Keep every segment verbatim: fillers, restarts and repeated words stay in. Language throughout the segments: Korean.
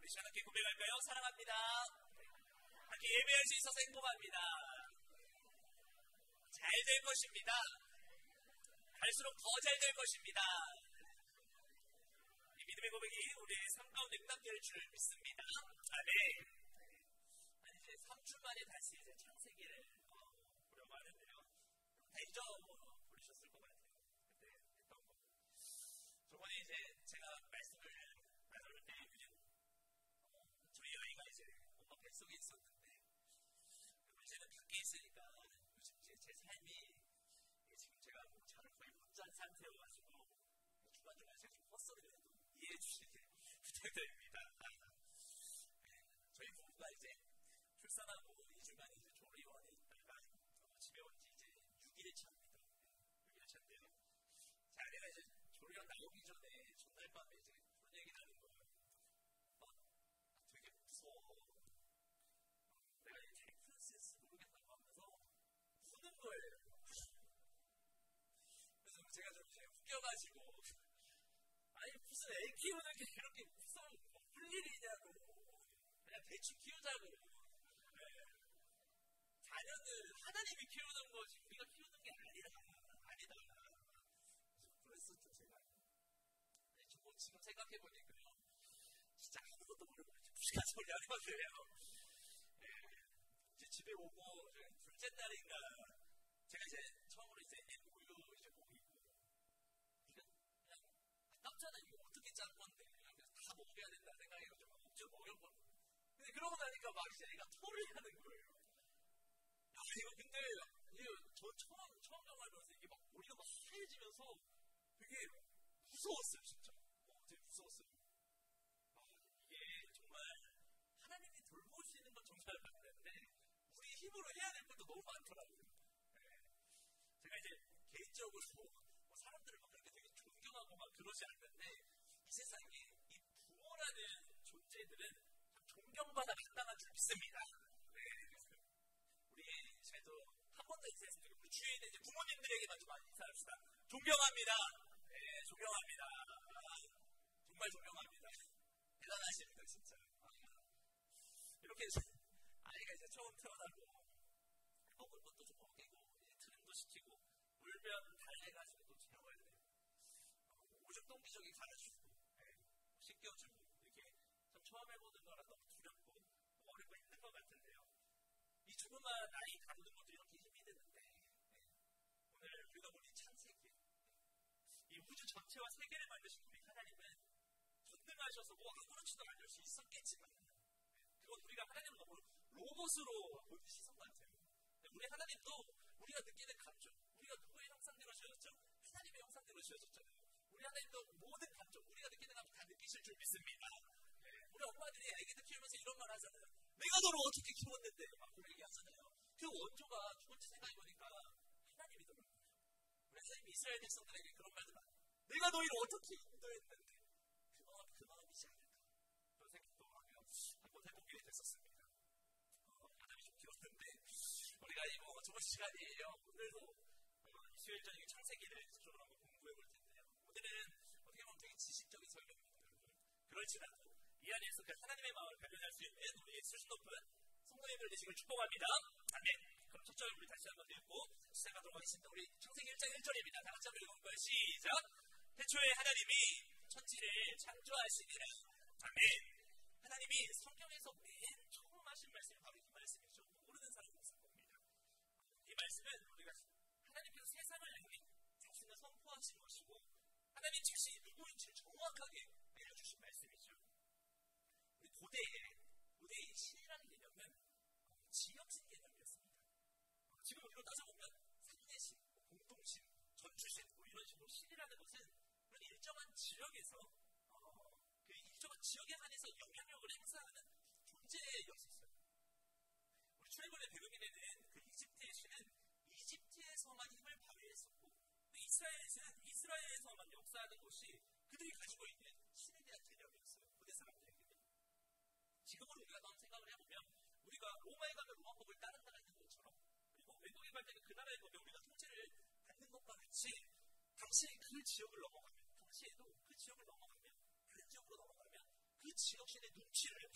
시간 함께 고백할까요? 사랑합니다. 함께 예배할 수 있어서 행복합니다. 잘 될 것입니다. 갈수록 더 잘 될 것입니다. 이 믿음의 고백이 우리의 삶 가운데 응답될 줄 믿습니다. 아멘. 아니, 이제 삼 주 만에 다시 이제 창세기를 어, 보려고 하는데요. 다 잊어버리셨을 것 같아요. 그때 했던 거. 저번에 이제 제가 말씀을 나눌 때 어, 저희 아이가 이제 엄마 뱃속에 있었는데 이제는 밖에 있으니까 요즘 이제 제 삶이 지금 제가 뭐 차를 거의 못 잔 상태여가지고 중간중간에 제가 좀 헛소리를 해도 이해해 주시길 부탁드립니다. 네, 저희 부부가 이제 출산하고 이 주간 이제 조리원에 있다가 집에 온 지 이제 육 일이 차입니다. 육 일이 차인데요. 제 아내가 이제 조리원 나오기 전에 전날 밤에 이제 그런 얘기 나는 거예요. 어? 되게 무서워. 내가 이제 프린세스 모르겠다고 하면서 우는 거예요. 그래서 제가 좀 이제 웃겨가지고 아니 무슨 애 키우는 게 그렇게 무서운 물 일이냐고 그냥 대충 키우자고 네. 자녀는 하나님이 키우는 거지 우리가 키우는 게 아니다 아니다 그랬었죠 제가. 네, 뭐 지금 생각해보니까요 진짜 아무것도 모르고 무식한 소리 하는 거예요. 네. 이제 집에 오고 둘째 날인가 제가 이제 처음으로 이제 애 우유 이제 먹이고 그냥 아깝잖아 이거 어떻게 짠 건데 다 먹어야 된다 생각해가지고 엄청 먹였거든요. 근데 그러고 나니까 막 이제 애가 토를 하는 거예요. 야 이거 근데 이거 저 처음 처음 경험하면서 이게 막 머리가 막 하얘지면서 되게 무서웠어요 진짜. 어, 되게 무서웠어요. 아, 이게 정말 하나님이 돌보시는 건 정말 맞는데 우리 힘으로 해야 될 것도 너무 많더라고요. 네. 제가 이제 개인적으로 뭐 사람들을 막 그렇게 되게 존경하고 막 그러지 않는데 이 세상에 이 부모라는 존재들은 참 존경받아 마땅한 줄 믿습니다. 네. 우리 저희도 한 번 더 인사했으면 좋겠고 우리 주위에 있는 이제 부모님들에게만 좀 인사합시다. 존경합니다. 네, 존경합니다. 아, 정말 존경합니다. 대단하십니다, 진짜. 아, 이렇게 아이가 이제 처음 태어나고 먹을 것도 좀 먹이고 트림도 시키고 울면 달래가지고 또 재워야 돼요. 오죽동기적이 갈아주고 네, 씻겨주고 이렇게 참 처음 해보는 거라 너무 두렵고 어렵고 힘든 것 같은데요. 이 조그만 아이 다루는 것도 이렇게 힘이 드는데 네, 오늘 우리가 본 이 창세기 이 우주 전체와 세계를 만드신 우리 하나님은 전능하셔서 뭐 아무렇지도 않을 수 있었겠지만 그건 우리가 하나님을 너무 로봇으로 보는 시선 같아요. 우리 하나님도 우리가 느끼는 감정, 우리가 누구의 형상대로 지어졌죠? 하나님의 형상대로 지어졌잖아요. 우리 하나님도 모든 감정, 우리가 느끼는 감정 다 느끼실 줄 믿습니다. 네. 우리 엄마들이 아기들 키우면서 이런 말 하잖아요. 내가 너를 어떻게 키웠는데 막 그런 얘기 하잖아요. 그 원조가 누군지 생각해보니까 하나님이더라고요. 우리 하나님이 이스라엘 백성들에게 그런 말들 많아요. 내가 너희를 어떻게 인도했는데 그 마음, 그 마음이지 않을까 그런 생각도 하며 한번 해보게 됐었습니다. 어, 아담이 좀 길었는데 우리가 이 뭐 저번 시간이에요. 오늘도 어, 이스라엘적인 창세기를 기초로 한번 공부해 볼 텐데요. 오늘은 어떻게 보면 되게 지식적인 설명입니다. 그렇지만 이 안에서 그 하나님의 마음을 발견할 수 있는 우리 수준 높은 성도님들 되시길 축복합니다. 아멘. 그럼 첫 절 우리 다시 한번 읽고 시작하도록 하겠습니다. 우리 창세기 일 장 일 절입니다. 다 같이 한번 읽어볼까요? 시작. 태초에 하나님이 천지를 창조하시니라. 아멘. 하나님이 성경에서 맨 처음 하신 말씀이 바로 이 말씀이죠. 모르는 사람이 없을 겁니다. 이 말씀은 우리가 하나님께서 세상을 향해 자신을 선포하신 것이고 하나님 자신이 누구인지 정확하게 알려주신 말씀이죠. 우리 고대에 고대의 신이라는 개념은 지역신 개념이었습니다. 지금 우리로 따져보면 상대신, 공동신, 전주신 뭐 이런 식으로 신이라는 것은 그런 일정한 지역에서 어, 그 일정한 지역에 한해서 영향력을 행사하는 존재였었어요. 우리 출애굽의 배경에는 그 이집트의 신은 이집트에서만 힘을 발휘했었고 이스라엘에서는 이스라엘에서만 역사하는 것이 그들이 가지고 있는 신에 대한 개념이었어요. 고대 사람들에게는. 지금으로 우리가 한번 생각을 해보면 우리가 로마에 가면 로마법을 따른다는 것처럼 그리고 외국에 갈 때는 그 나라의 법에 우리가 통제를 받는 것과 같이 당시에 그 지역을 넘어가면 당시에도 그 지역을 넘어가면 다른 지역으로 넘어가면 그 지역 신의 눈치를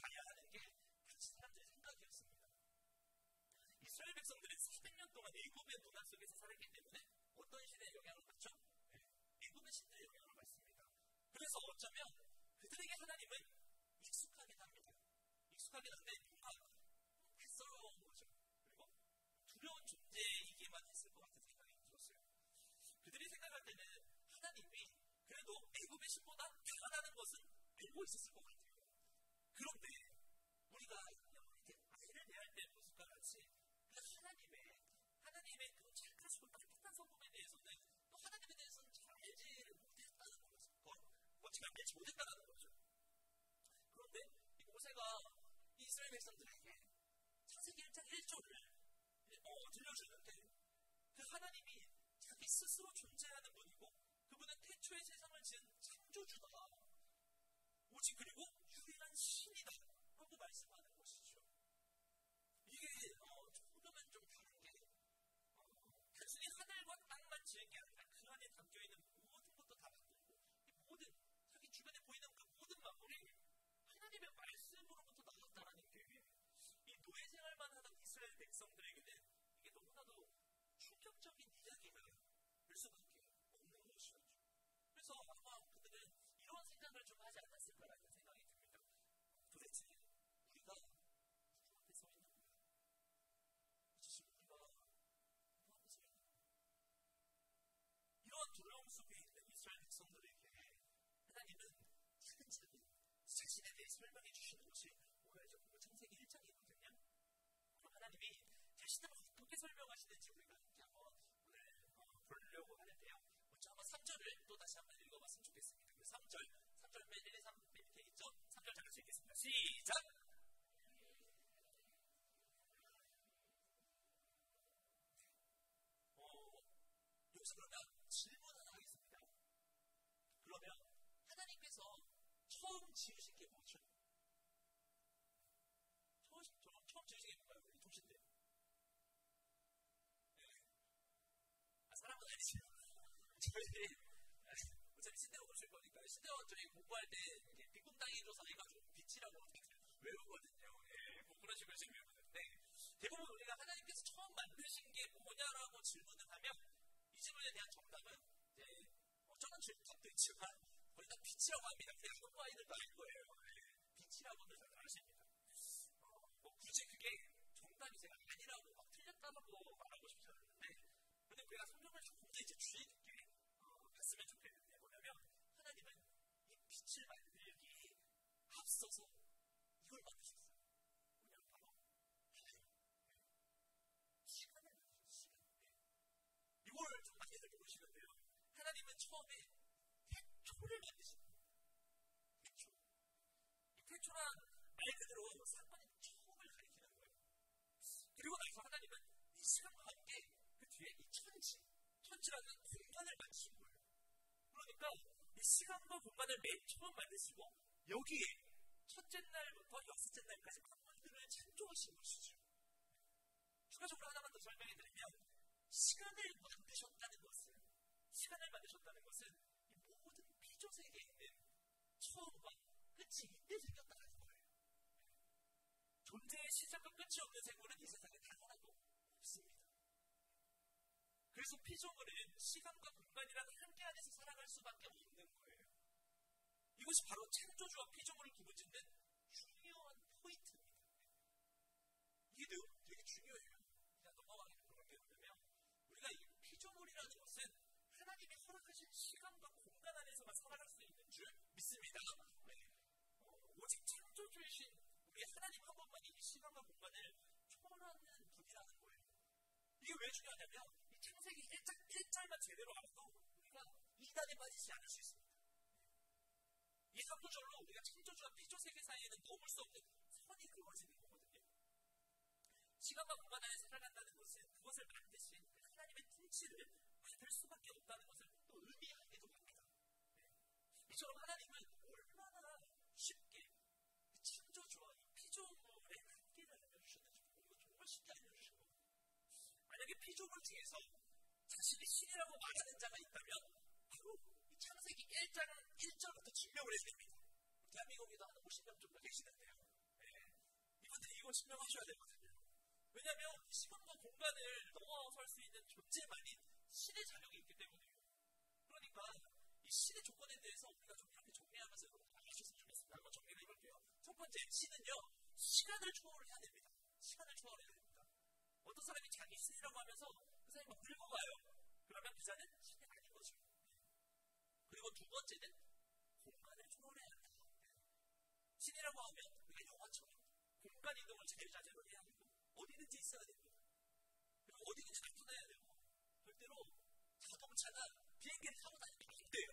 이스라엘 백성들은 사백 년 동안 애굽의 문화 속에서 살았기 때문에 어떤 신의 영향을 받죠? 네. 애굽의 신들의 영향을 받습니다. 그래서 어쩌면 그들에게 하나님은 익숙하긴 합니다. 익숙하긴 한데 뭔가 낯설어온 거죠. 그리고 두려운 존재이기만 했을 것 같은 생각이 들었어요. 그들이 생각할 때는 하나님이 그래도 애굽의 신보다 강하다는 것은 알고 있었을 것 같아요. 그런데 우리가 이렇게 아이를 대할 때 모습과 같이 하나님의 하나님의 그 착하시고 따뜻한 성품에 대해서는 또 하나님에 대해서는 잘 알지를 못했다는 거죠. 뭐 잘 알지 못했다는 거죠. 그런데 이 모세가 이스라엘 백성들에게 창세기 일 장 일 절을 어, 들려주는데 그 하나님이 자기 스스로 존재하는 분이고 그분은 태초에 세상을 지은 창조주다. 오직 그리고 유일한 신이다. 라고 말씀하는 것이죠. 이게 어, 조금은 좀 다른 게 어, 단순히 하늘과 땅만 지은 게 아니라 그 안에 담겨있는 모든 것도 다 만들고 이 모든 자기 주변에 보이는 그 모든 만물이 하나님의 말씀으로부터 나왔다라는 게 이 노예 생활만 하던 이스라엘 백성들에게는 이게 너무나도 충격적인 이야기가 될 수밖에 없는 것이었죠. 그래서 아마 그들은 이런 생각을 좀 하지 않았을까라는 생각이 듭니다. 도대체 우리가 누구 앞에 서 있는 거야? 지금 우리가 누구 앞에 서 있는 거야? 이런 두려움 속에 있는 이스라엘 백성들에게 하나님은 차근차근 자신에 대해 설명해 주시는 것이 오늘 창세기 일 장이거든요. 그럼 하나님이 자신을 어떻게 설명하시는지 우리가 이렇게 한번 오늘 어, 보려고 하는데요. 먼저 한번 삼 절을 또 다시 한번 읽어봤으면 좋겠습니다. 그 삼 절, 삼 절 맨 일, 이, 삼 밑에 있죠? 삼 절 잘 할 수 있겠습니다. 시작! 어, 여기서 그러면 질문 하나 하겠습니다. 그러면 하나님께서 처음 지으신 게 뭐죠? 처음, 처음 지으신 게 뭔가요? 우리 도시인데. 네. 아, 사람은 아니죠. 저희, 어차피 신대원 오실 거니까, 신대원 저희 공부할 때, 이렇게 빈군당이로 사이가지고 빛이라고 외우거든요. 예, 뭐 그런 식으로 지금 외우는데, 대부분 우리가 하나님께서 처음 만드신 게 뭐냐라고 질문을 하면, 이 질문에 대한 정답은, 이제, 어, 저는 질문도 있지만, 거의 다 빛이라고 합니다. 그냥 한국 아이들도 알 거예요. 예, 빛이라고는 잘 아십니다. 어, 뭐 굳이 그게 정답이 제가 아니라고 막 틀렸다고 말하고 싶지 않은데, 근데 우리가 성경을 조금 더 이제 주의 깊게 어, 봤으면 좋겠는데, 뭐냐면, 하나님은 이 빛을 만들기에 앞서서 이걸 만드셨어요. 뭐냐면 바로, 하나님. 시간을 만드셨어요, 시간. 이걸 좀 많이들 모르시는데요. 하나님은 처음에 태초를 만드신 거예요. 태초. 이 태초란 말 그대로 사건의 처음을 가리키는 거예요. 그리고 나서 하나님은 이 시간과 함께 그 뒤에 이 천지, 천지라는 공간을 만드신 거예요. 그러니까 이 시간과 공간을 맨 처음 만드시고 여기에 첫째 날부터 여섯째 날까지 만물들을 창조하신 것이죠. 추가적으로 하나만 더 설명해 드리면 시간을 만드셨다는 것은 시간을 만드셨다는 것은 이 모든 피조 세계에 있는 처음과 끝이 이때 생겼다는 거예요. 존재의 시작과 끝이 없는 생물은 이 세상에 단 하나도 없습니다. 그래서 피조물은 시간과 공간이라는 한계 안에서 살아갈 수밖에 없는 거예요. 이것이 바로 창조주와 피조물을 구분짓는 중요한 포인트입니다. 이게 되게 중요해요. 그냥 넘어가는 그런 게 뭐냐면 우리가 이 피조물이라는 것은 하나님이 허락하신 시간과 공간 안에서만 살아갈 수 있는 줄 믿습니다. 네. 어, 오직 창조주이신 우리 하나님 한 분만이 이 시간과 공간을 초월하는 분이라는 거예요. 이게 왜 중요하냐면 이 창세기 일 장 일 절만 제대로 알아도 우리가 이단에 빠지지 않을 수 있습니다. 이 삼 구절로 우리가 창조주와 피조 세계 사이에는 넘을 수 없는 선이 그어지는 거거든요. 시간과 공간 안에 살아간다는 것은 그것을 만드신 하나님의 통치를 받을 수밖에 없다는 것을 또 의미하기도 합니다. 네. 이처럼 하나님은 얼마나 쉽게 창조주와 이 피조물의 관계를 알려주셨는지 이거 정말 쉽게 알려주신 겁니다. 만약에 피조물 중에서 자신이 신이라고 말하는 자가 있다면 바로 이 창세기 일 장 일 절부터 증명을 해줍니다. 대한민국에도 한 오십 명 정도 계시는데요. 네. 이분들이 이걸 증명하셔야 되거든요. 왜냐하면 시간과 공간을 넘어설 수 있는 존재만이 신의 자격이 있기 때문이에요. 그러니까 이 신의 조건에 대해서 우리가 좀 이렇게 정리하면서 여러분 알아주셨으면 좋겠습니다. 한번 정리를 해볼게요. 첫 번째, 신은요, 시간을 초월해야 됩니다. 시간을 초월해야 됩니다. 어떤 사람이 자기 신이라고 하면서 그 사람이 막 늙어가요. 그러면 그 자는 신이 아닌 거죠. 그리고 두 번째는 공간을 초월해야 한다. 신이라고 하면 우리가 영화처럼 공간 이동을 자유자재로 해야 되고 어디든지 있어야 됩니다. 그리고 어디든지 나타나야 되고 절대로 자동차나 비행기를 타고 다니면 안 돼요.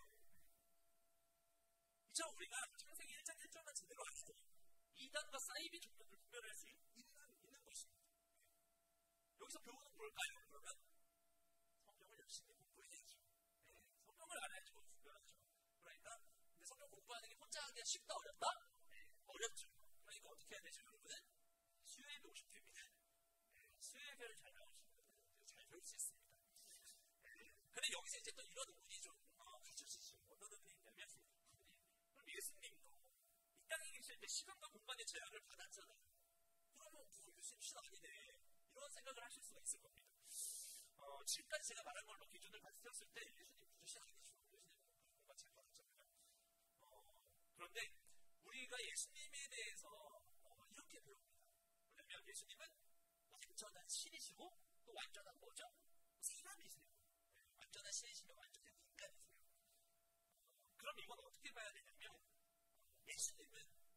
이처럼 우리가 창세기 일 장 일 절만 제대로 알고 이단과 사이비 종교를 구별할 수 있는, 있는 것입니다. 여기서 배우는 뭘까요? 그러면 성경을 열심히 공부해야죠. 네, 성경을 알아야지 구별하죠. 그러니까 근데 성경 공부하는 게 혼자 하기가 쉽다 어렵다? 네, 어렵죠. 그러니까 어떻게 해야 되죠? 여러분은 수요예배 오시면 됩니다. 네, 수요예배를 잘 나오시면 잘 배울 수 있습니다. 네, 근데 여기서 이제 또 이런 의문이 좀 어, 갖춰지죠. 어떤 의문이 있냐면 그럼 예수님도 이 땅에 계실 때 시간과 공간의 제약을 받았잖아요. 그러면 뭐 예수님 신 아니네. 이런 생각을 하실 수가 있을 겁니다. 어, 지금까지 제가 말한 걸로 기준을 봤을 때 예수님 부주시 아니죠. 예수님 공간 제약 받았잖아요. 어, 그런데 우리가 예수님에 대해서 어, 이렇게 배웁니다. 왜냐하면 예수님은 완전한 신이시고 또 완전한 뭐죠? 사람이세요. 완전한 신이시며 완전한 인간이세요. 어, 그럼 이건 어떻게 봐야 되냐면 예수님은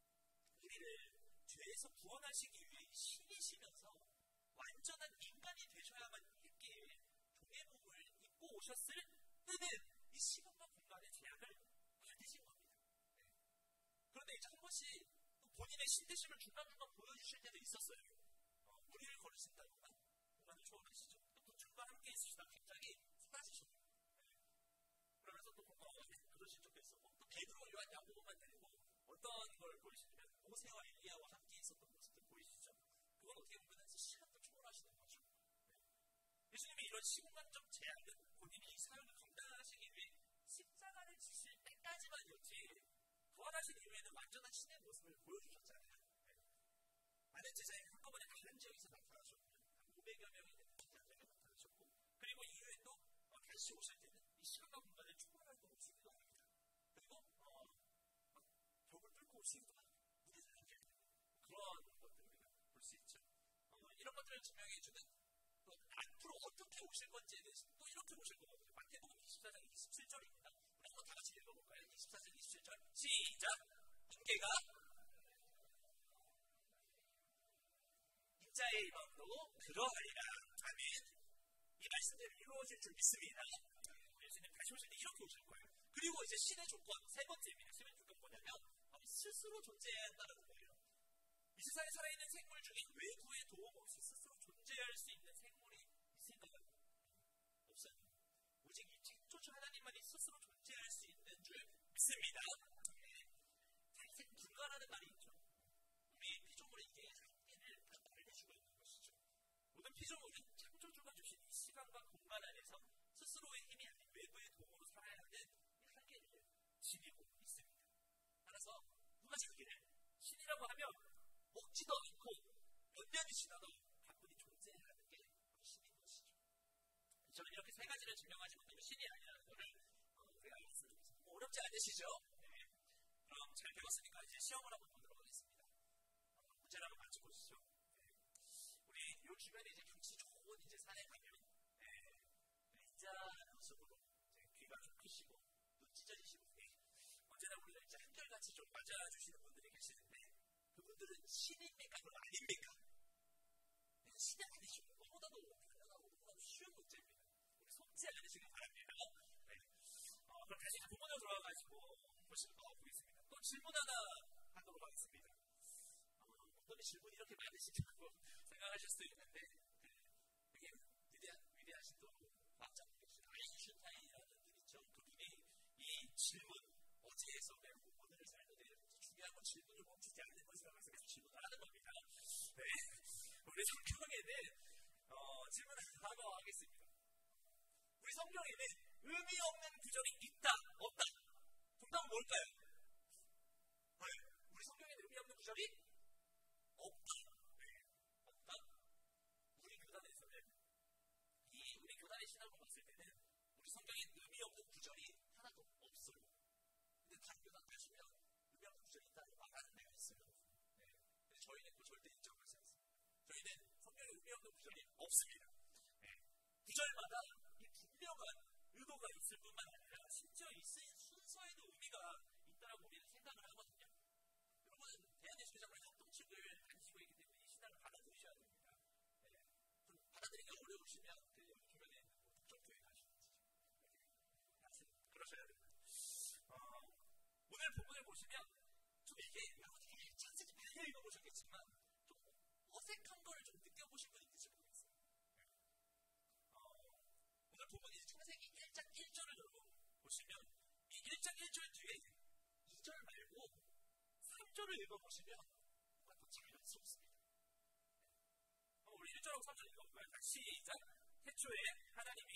우리를 죄에서 구원하시기 위해 신이시면서 완전한 인간이 되셔야만 있기에 종의 몸을 입고 오셨을 때는 이 시간과 공간의 제약을 받으신 겁니다. 네. 그런데 이제 한 번씩 또 본인의 신되심을 중간중간 보여주실 때도 있었어요. 어, 우리를 걸으신다거나 공간을 초월하시죠. 또 그들과 함께 있으시다가 갑자기 사라지셨고 네. 그러면서 또 어, 그러신 적도 있었고 또 베드로, 요한, 야고보만 데리고 어떤 걸 보이시냐면 모세와 엘리야와 함께 있었던 모습들 보이시죠? 그건 어떻게 보면 시간도 초월하시는 거죠. 네. 예수님이 이런 시공간적 제약은 본인이 이 사역을 감당하시기 위해 십자가를 지실 때까지만이었지 부활하신 이후에는 완전한 신의 모습을 보여주셨잖아요. 네. 많은 제자들이 한꺼번에 다른 지역에서 나타나셨고 한 오백여 명이 되는 제자들이 나타나셨고 그리고 이후에 또 어, 다시 오실 때는 이 시간과 공간을 초월할 수 없기도 합니다. 그리고 어, 벽을 뚫고 오시기도 하고 무대를 함께 그런 것들을 우리가 볼 수 있죠. 어, 이런 것들을 증명해주는 또 앞으로 어떻게 오실 건지에 대해서 또 이렇게 오실 거거든요. 마태복음 이십사 장 이십칠 절입니다. 우리 한번 다 같이 읽어볼까요? 이십사 장 이십칠 절 시작! 관계가 인자의 마음도 그러하리라. 아멘. 이 말씀대로 이루어질 줄 믿습니다. 예수님 다시 오실 때 이렇게 오실 거예요. 그리고 이제 신의 조건 세 번째입니다. 세 번째 조건 뭐냐면 스스로 존재해야 한다는 거예요. 이 세상에 살아있는 생물 중에 외부의 도움 없이 스스로 존재할 수 있는 생물이 있을까요? 없어요. 오직 이 창조주 하나님만이 스스로 존재할 수 있는 줄 믿습니다. 자생 불가라는 말이 있죠. 우리 피조물은 이게 한계를 다 알려주고 있는 것이죠. 모든 피조물은 창조주가 주신 이 시간과 공간 안에서 스스로의 힘이 아닌 외부의 도움으로 살아야 하는 이 한계를 지니고 있습니다. 따라서 누가 자기를 신이라고 하면 먹지도 않고 몇 년이 지나도 가뿐히 존재하는 게 신인 것이죠. 저는 이렇게 세 가지를 증명하지 못하면 신이 아니라는 것을 어, 우리가 알았으면 좋겠습니다. 뭐 어렵지 않으시죠? 네. 그럼 잘 배웠으니까 이제 시험을 한번 보도록 하겠습니다. 어, 문제를 한번 맞춰보시죠. 네. 우리 요 주변에 이제 경치 좋은 이제 산에 가면 네. 인자하는 모습으로 귀가 좀 크시고 눈 찢어지시고 네. 언제나 우리가 이제 한결같이 좀 맞아주시는 분들이 계시는데 그분들은 신입니까? 그건 아닙니까? 신이 아니시고 너무나도 너무나도 쉬운 문제입니다. 우리 속지 않으시길 바랍니다. 네. 어, 그럼 다시 본문으로 돌아가가지고 보시면 더 보겠습니다. 또 질문 하나 하도록 하겠습니다. 어, 어떤 질문이 이렇게 많으시다고 생각하실 수도 있는데 네. 되게 위대한, 위대하신 또 과학자분이신 아인슈타인이라는 분 있죠. 그분이 이 질문 어제에서 배우고 오늘을 살는데 중요한 건 질문을 멈추지 않는 것이라고 해서 계속 질문을 하는 겁니다. 네. 우리 성경에는 어, 질문 하나 하겠습니다. 우리 성경에는 의미 없는 구절이 있다, 없다. 정답은 뭘까요? 네. 우리 성경에는 의미 없는 구절이 없다. 네. 없다. 생각을 봤을 때는 우리 성경에 의미 없는 구절이 하나도 없어요. 근데 다른 교단 가시면 의미 없는 구절이 있다고 말하는 데가 있어요. 네. 근데 저희는 그거 절대 인정하지 않습니다. 저희는 성경에 의미 없는 구절이 없습니다. 네. 구절마다 이 분명한 의도가 있을 뿐만 아니라 심지어 이 쓰인 순서에도 의미가 있다고 우리는 생각을 하거든요. 여러분은 대한예술장을 합동측을 다니시고 있기 때문에 이 신앙을 받아들이셔야 됩니다. 네. 좀 받아들이기가 어려우시면 그 여기 주변에 있는 뭐 독점교회 가시는지 그러셔야 됩니다. 어, 오늘 본문을 보시면 좀 이게 여러분이 자세히 많이 읽어보셨겠지만 좀 어색한 걸 좀 느껴보신 분 있을지 모르겠어요. 어, 오늘 본문이 창세기 일 장 일 절을 여러분 보시면 이 일 장 일 절 뒤에 이 절 말고 삼 절을 읽어보시면 뭔가 더 자연스럽습니다. 어, 우리 일 절하고 삼 절 읽어볼까요? 시작! 태초에 하나님이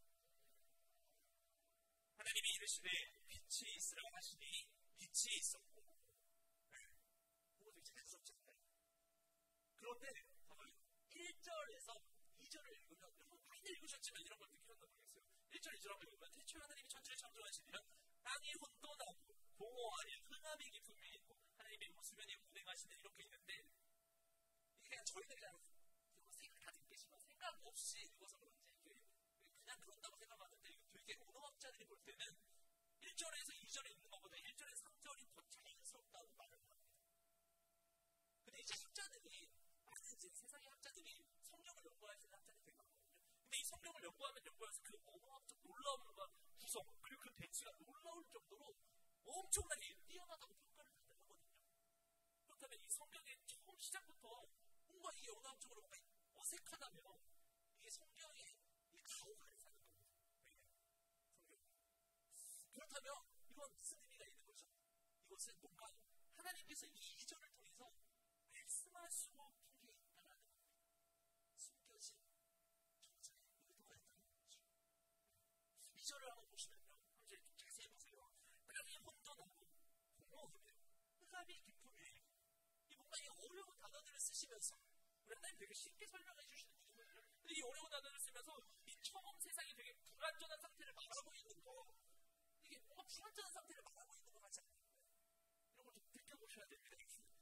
하나님이 이르시되 빛이 있으라 하시니 빛이 있었고 뭔가 되게 자연스럽지 않나요? 그런데 일 절에서 이 절을 읽으면 여러분 많이 읽으셨지만 이런 걸 느끼셨나 모르겠어요. 일 절, 이 절 한번 읽으면 태초에 하나님이 천지를 창조하시면 땅이 혼돈하고 공허 아닌 흑암이 깊음이 있고 하나님이 우수면에 운행하시는 이렇게 있는데 이게 그냥 저희들이 그냥 생각 다 듣겠지만 생각 없이 읽어서 그런지 이게 그냥 그런다고 생각하는데 이거 되게 언어학자들이 볼 때는 일 절에서 이 절에 있는 것보다 일 절에서 삼 절이 더 자연스럽다고 말을 합니다. 근데 이제 학자들이 많은 이제 세상의 학자들이 성경을 연구하시는 학자들이 되게 많거든요. 근데 이 성경을 연구하면 연구해서 그 언어학적 놀라움과 구성 그리고 그 배치가 놀라울 정도로 엄청나게 뛰어나다고 평가를 다들 하거든요. 그렇다면 이 성경의 처음 시작부터 뭔가 이게 언어학적으로 뭔가 어색하다면 이게 성경의 이 가오가 아니라는 겁니다. 성경. 그렇다면 이건 무슨 의미가 있는 거죠? 이것은 뭔가 하나님께서 이 이 절을 통해서 말씀하시고 푼 게 있다는 겁니다. 숨겨진 정체의 의도가 있다는 거죠. 이 절을 한번 보시면요. 이제 자세히 보세요. 땅이 혼돈하고 공허하며 흑암이 깊음에 이 뭔가 이 어려운 단어들을 쓰시면서 우리 하나님 되게 쉽게 설명해 주시는 거예요. 근데 이 어려운 단어를 쓰면서 이 처음 세상이 되게 불완전한 상태를 말하고 있는 거 이게 뭔가 불완전한 상태를 말하고 있는 것 같지 않나요? 이런 걸 좀 느껴보셔야 됩니다.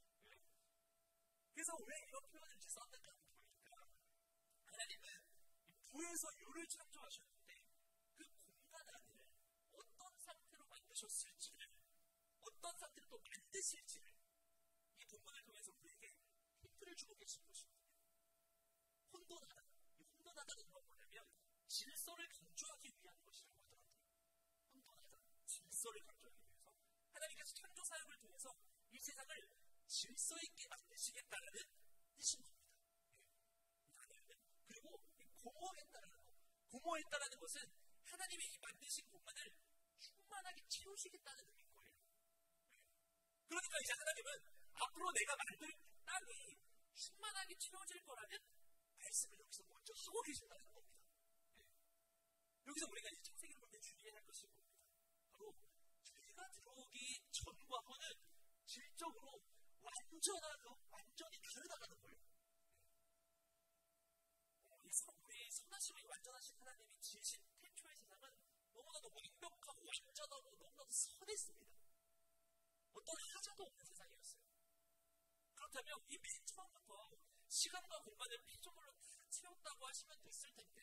그래서 왜 이런 표현을 썼는가 보니까 하나님은 부에서 유를 창조하셨는데 그 공간 안을 어떤 상태로 만드셨을지를 어떤 상태로 또 만드실지를 이 본문을 통해서 우리에게 힌트를 주고 계신 것입니다. 혼돈하다. 이 혼돈하다는 건 뭐냐면 질서를 강조하기 위한 것이라고 하더라고요. 혼돈하다. 질서를 강조하기 위해서 하나님께서 창조 사역을 통해서 이 세상을 질서 있게 만드시겠다는 뜻인 겁니다. 그리고 공허했다라는 것. 공허했다라는 것은 하나님이 만드신 공간을 충만하게 채우시겠다는 의미인 거예요. 그러니까 이제 하나님은 앞으로 내가 만들 땅이 충만하게 채워질 거라는 말씀을 여기서 먼저 하고 계신다는 겁니다. 여기서 우리가 이제 창세기를 볼 때 주의해야 할 것이 뭡니다. 바로 죄가 들어오기 전과 후는 질적으로 완전하고 완전히 다르다는 거예요. 이 우리 선하시고 완전하신 하나님이 지으신 태초의 세상은 너무나도 완벽하고 완전하고 너무나도 선했습니다. 어떤 하자도 없는 세상이었어요. 그렇다면 이 맨 처음부터 시간과 공간을 피조물로 다 채웠다고 하시면 됐을 텐데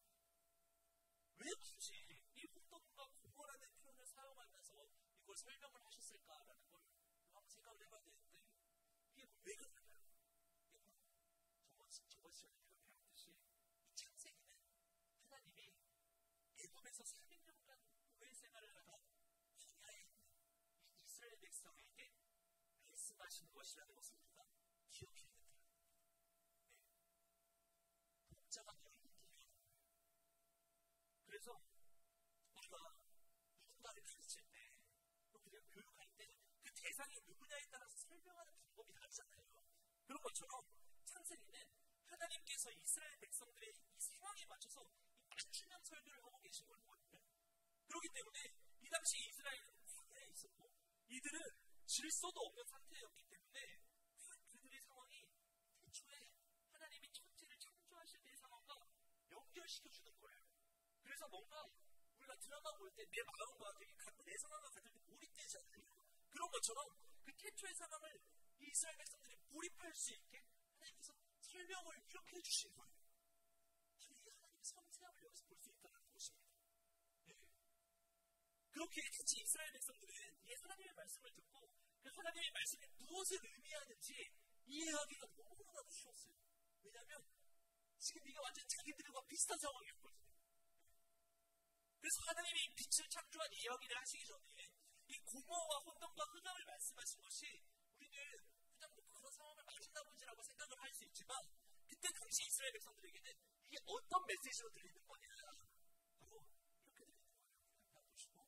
왜 굳이 이 혼돈과 공허라는 표현을 사용하면서 이걸 설명을 하셨을까라는 걸 한번 생각을 해봐야 되는데 이게 왜 그럴까요? 이게 바로 저번, 저번 시간에 우리가 배웠듯이 이 창세기는 하나님이 애굽에서 사백 년간 노예 생활을 하다 광야에 있는 이 이스라엘 백성에게 말씀하신 것이라는 것을 우리가 기억해야 됩니다. 네. 복잡한 열문들이 하는 거예요. 그래서 우리가 누군가를 가르칠 때 또 우리가 교육할 때 그 대상이 누구냐에 따라서 설명하는 방법이 다르잖아요. 그런 것처럼 창세기는 하나님께서 이스라엘 백성들의 이 상황에 맞춰서 이 맞춤형 설교를 하고 계신 거거든요. 그렇기 때문에 이 당시 이스라엘은 광야에 있었고 이들은 질서도 없는 상태였기 때문에 그들의 상황이 태초에 하나님이 천지를 창조하실 때의 상황과 연결시켜주는 거예요. 그래서 뭔가 우리가 드라마 볼 때 내 마음과 되게 내 상황과 같을 때 몰입되지 않아요. 그런 것처럼 그 태초의 상황을 이 이스라엘 백성들이 몰입할 수 있게 하나님께서 설명을 이렇게 해주신 거예요. 바로 이 하나님의 섬세함을 여기서 볼 수 있다는 것입니다. 네. 그렇게 같이 이스라엘 백성들은 이 하나님의 말씀을 듣고 그 하나님의 말씀이 무엇을 의미하는지 이해하기가 너무나도 쉬웠어요. 왜냐하면 지금 이게 완전 자기들과 비슷한 상황이었거든요. 그래서 하나님이 빛을 창조한 이야기를 하시기 전에 이 공허와 혼돈과 흑암을 말씀하신 것이 우리는 그냥 뭐 그런 상황을 맞았나 보지라고 생각을 할 수 있지만 그때 당시 이스라엘 백성들에게는 이게 어떤 메시지로 들리는 거냐 하고 이렇게 들리는 거예요. 그냥 보시고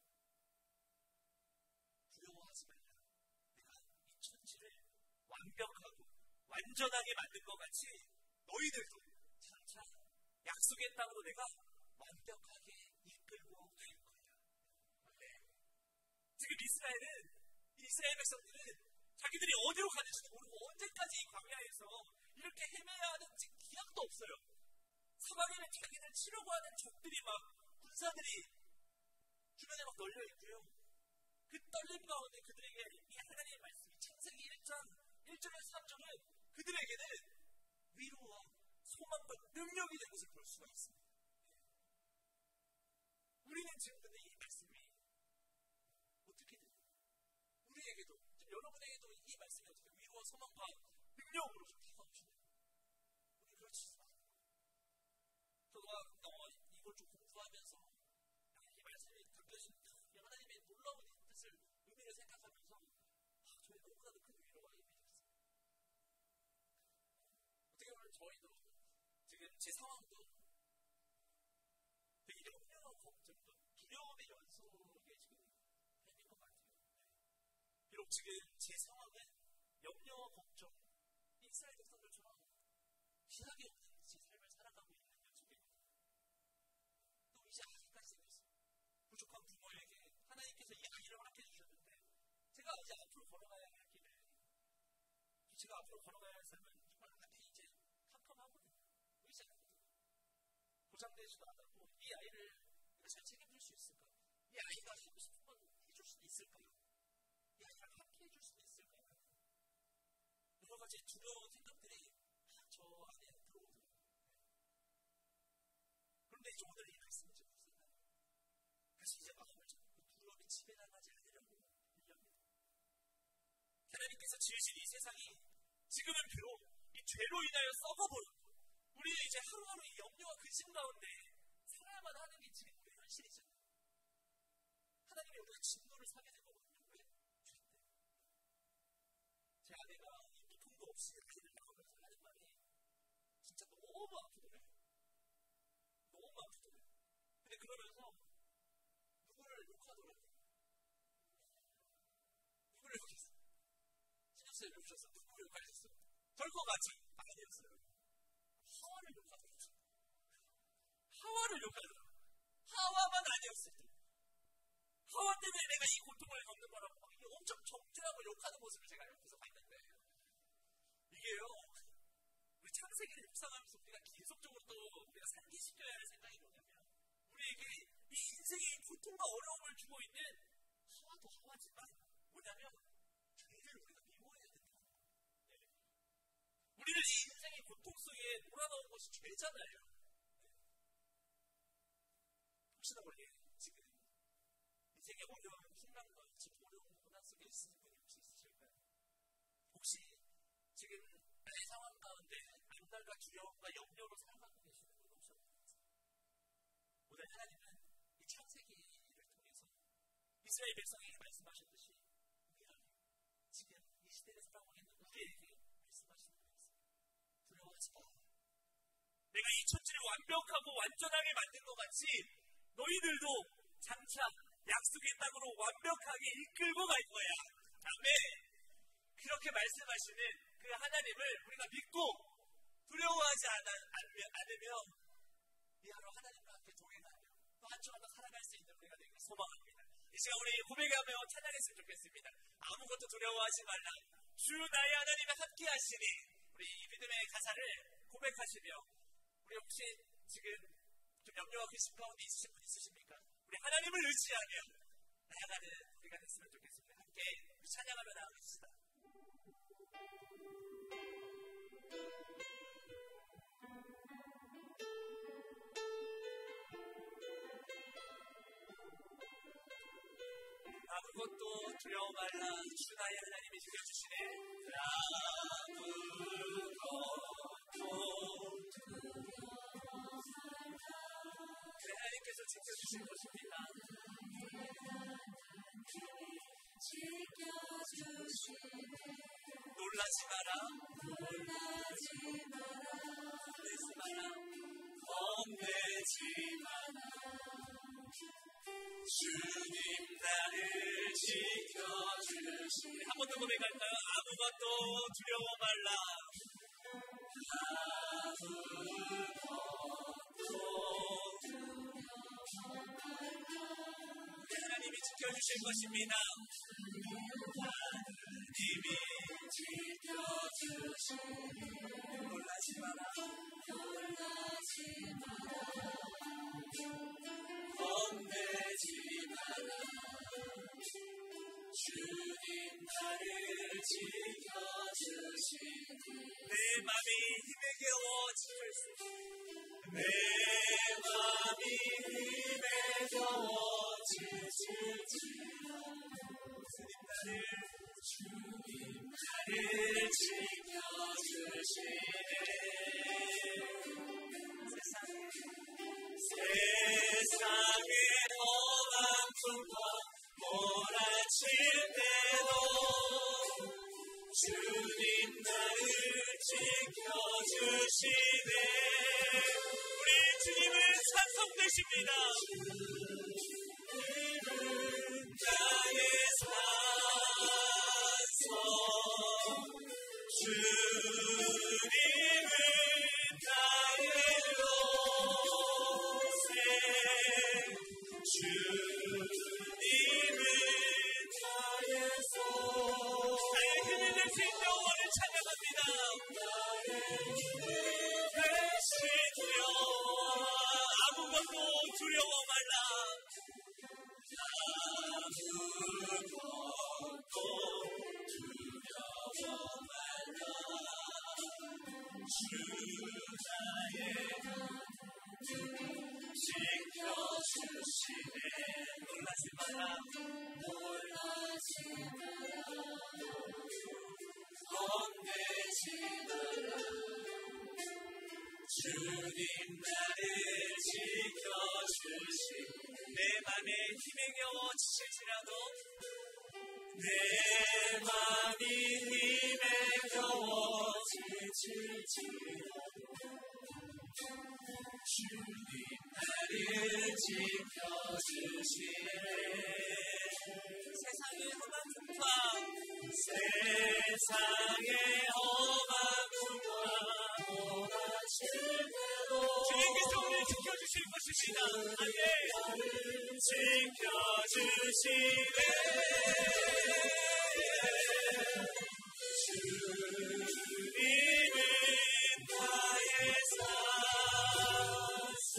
두려워하지 말라. 내가 이 천지를 완벽하고 완전하게 만든 것 같이 너희들도 장차 약속의 땅으로 내가 완벽하게 이끌고 갈 거야. 네. 지금 이스라엘은 이스라엘 백성들은 자기들이 어디로 가는지도 모르고 언제까지 이 광야에서 이렇게 헤매야 하는지 기약도 없어요. 사방에는 자기들 치려고 하는 적들이 막 군사들이 주변에 막 널려 있고요. 그 떨림 가운데 그들에게 이 하나님의 말씀이 창세기 일 장 일 절에서 삼 절은 그들에게는 위로와 소망과 능력이 된 것을 볼 수가 있습니다. 우리는 지금 근데 이 말씀이 어떻게 돼요? 우리에게도, 지금 여러분에게도 이 말씀이 어떻게 위로와 소망과 능력으로 좀 다가오시나요? 우리 그렇지 않아요. 저도 너무 이걸 좀 공부하면서 이 말씀이 담겨진 하나님의 놀라운 뜻을, 의미를 생각하면서 아, 저희 너무나도 큰 위로가 이미 됐어요. 어떻게 보면 저희도 지금 제 상황도 되게 염려와 걱정도 두려움의 연속에 지금 햄인 것 같아요. 비록 지금 제 상황은 염려와 걱정, 이스라엘 백성들처럼 희락이 없는 제 삶을 살아가고 있는 연속에 또 이제 아기까지 생겼어요. 부족한 부모에게 하나님께서 이 아기를 허락해 주셨는데 제가 이제 앞으로 걸어가야 할 길을 제가 앞으로 걸어가야 할 삶은 정말 앞에 이제 캄캄하거든요. 의지 않거든요. 보장되지도 않았고 이 아이를 내가 잘 책임질 수 있을까? 이 아이가 하고 싶은 건 해줄 수도 있을까요? 이 아이랑 함께 해줄 수도 있을까요? 여러 가지 두려운 생각들이 저 안에 들어오더라고요. 그런데 이제 오늘 이 말씀은 이제 무슨 말이에요? 그래서 이제 마음을 잡고 두려움이 지배당하지 않으려고 빌려합니다. 하나님께서 지으신 이 세상이 지금은 비록 이 죄로 인하여 썩어버렸고 우리는 이제 하루하루 이 염려와 근심 가운데 살아야만 하는 게 지금 우리의 현실이잖아요. 하나님이 우리가 진노를 사게 된 거거든요. 왜? 죄 때문에. 제 아내가 이 통도 없이 아이를 낳으면서 하는 말이 진짜 너무 아프더래요. 너무 아프더래요. 근데 그러면서 누구를 욕하더라고요. 누구를 욕했어요? 신입사를 욕하셨어요. 누구를 욕하셨어요? 절거 같이 아니었어요. 하와를 욕하더라고요. 하와를 욕하더라고요. 하와만 아니었을 때. 하와 때문에 내가 이 고통을 겪는 거라고 막 이게 엄청 정죄하고 욕하는 모습을 제가 옆에서 봤는데 이게요. 우리 창세기를 묵상하면서 우리가 계속적으로 또 우리가 상기시켜야 할 생각이 뭐냐면 우리에게 이 인생의 고통과 어려움을 주고 있는 하와도 하와지만 뭐냐면 죄를 우리가 미워해야 된다는 거예요. 네. 우리를 이 인생의 고통 속에 몰아넣은 것이 죄잖아요. 네. 혹시나 모르게 지금 인생의 어려운 풍랑과 지금 어려운 고난 속에 있으신 분이 혹시 있으실까요? 혹시 지금 나의 상황 가운데 안달과 두려움과 염려로 살아가고 계시는 분 혹시 없나요? 오늘 하나님은 이 창세기를 통해서 이스라엘 백성에게 말씀하셨듯이 우리를 지금 이 시대를 살아가고 있는 우리에게 말씀하시는 거였어요. 두려워하지 마. 내가 이 천지를 완벽하고 완전하게 만든 것 같이 너희들도 장차 약속의 땅으로 완벽하게 이끌고 갈 거야. 아멘. 그렇게 말씀하시는 그 하나님을 우리가 믿고 두려워하지 않으며 이 하루 하나님과 함께 동행하며 또 한 주 하나 살아갈 수 있는 우리가 되기를 소망합니다. 이 시간 우리 고백하며 찬양했으면 좋겠습니다. 아무것도 두려워하지 말라. 주 나의 하나님과 함께 하시니 우리 이 믿음의 가사를 고백하시며 우리 혹시 지금 좀 염려와 근심 가운데 있으신 분 있으십니까? 우리 하나님을 의지하며 나아가는 우리가 됐으면 좋겠습니다. 함께 찬양하며 나아갑시다. 아무것도 두려워 말라. 주 나의 하나님이 지켜주시네. 아무것도 하나님께서 지켜주실 것입니다. 놀라지 마라. 놀라지 마라. 겁내지 마라. 주님 나를 지켜주시네. 한 번 더 고백할까요? 아무것도 두려워 말라. 아무것도 하나님이 지켜주실 것입니다. 하나님이 지켜주시네. 놀라지 마라. 놀라지 마라. 겁내지 마라. 주님 나를 지켜주시네. 내 맘이 힘에 겨워 지켜주시네. 내 맘이 힘에 겨워 지켜주시네. 주님 나를 지켜주시네. 세상에 세상의 험한 풍파 몰아칠 때도 주님 나를 지켜주시네. 우리 주님을 찬송되십니다. 나의 산성 주님은 나의 로새 주님은 나의 소 나의 힘을 내신 영원을 찬양합니다. 나의 힘을 내신 영원 아무것도 두려워 말라. 아무것도 두려워 말라. 주 나의 지켜주시네. 놀라지 마라. 놀라지 마라. 겁내지 마라. 주님 나를 지켜주시네. 내 맘에 힘에 겨워 지칠지라도 내 맘이 힘에 겨워 지칠지라도 주님 나를 지켜주시네. 세상의 험한 풍파 세상의 험한 풍파 몰아칠 때도 주님께서 우리를 지켜주실 것입니다. 아멘. 지켜주시네. 주님은 나의 산성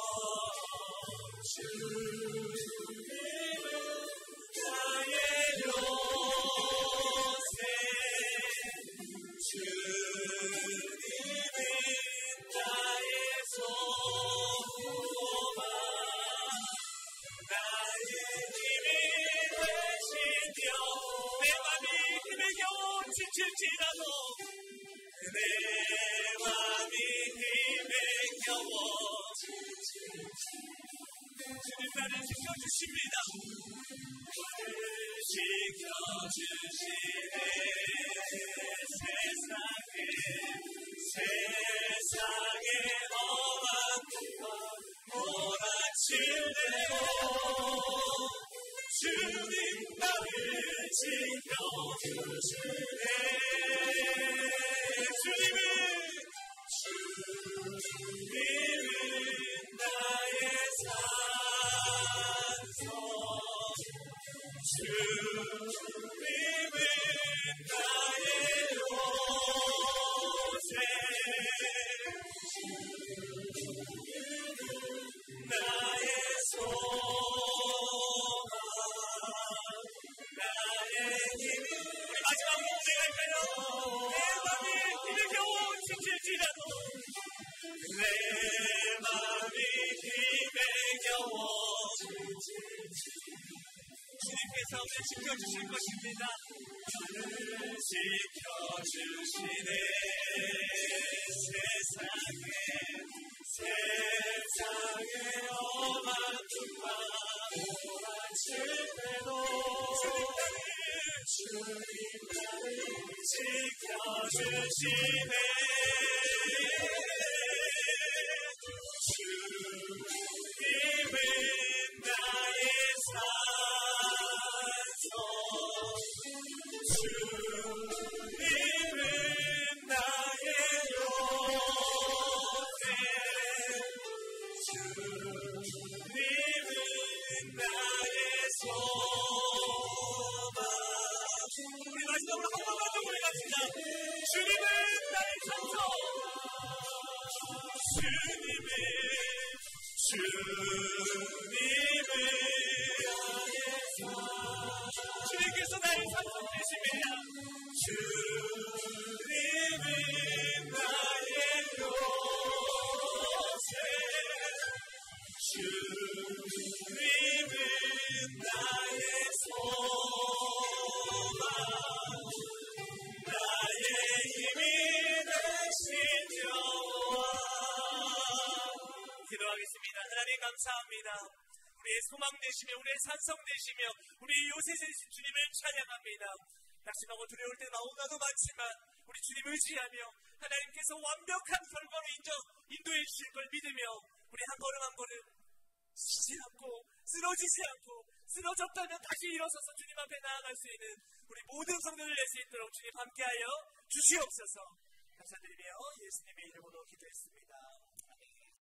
주님은 나의 요새 주님은 나의 소망 나의 힘이 되시며 내 맘이 힘에 겨워 지칠지라도 내 맘이 힘에 겨워 주님 나를 지켜주십니다. 나를 지켜주시네. 세상에 세상에 험한 풍파 몰아칠 때도 주님 나를 지켜주시네. 주님은 주님은 나의 산성 주님은 나의 고백할까요? 내 맘이 힘에 겨워 지칠지라도 내 맘이 힘에 겨워 주님께서 오늘 지켜주실 것입니다. 나를 지켜주시네. 세상에 세상에 험한 풍파 몰아칠 때도 주님 나를 지켜주시네. 주님은 나의 산성, 주님은 나의 요새, 주님은 나의 소망. 우리 마지막으로 한 번만 더 고백합시다. 주님은 나의 산성, 주님은 주님은 나의 산, 주님께서 나의 산성 되심이야. 주님은 나의 요새, 주님은 나의 소망, 나의 힘이 되신 여호와. 기도하겠습니다. 하나님 감사합니다. 우리의 소망 되시며 우리의 산성 되시며 우리의 요새 되신 주님을 찬양합니다. 낙심하고 두려울 때 너무나도 많지만 우리 주님 의지하며 하나님께서 완벽한 결과로 인정 인도해 주실 걸 믿으며 우리 한 걸음 한 걸음 쉬지 않고 쓰러지지 않고 쓰러졌다면 다시 일어서서 주님 앞에 나아갈 수 있는 우리 모든 성도들 낼 수 있도록 주님 함께하여 주시옵소서. 감사드리며 예수님의 이름으로 기도했습니다.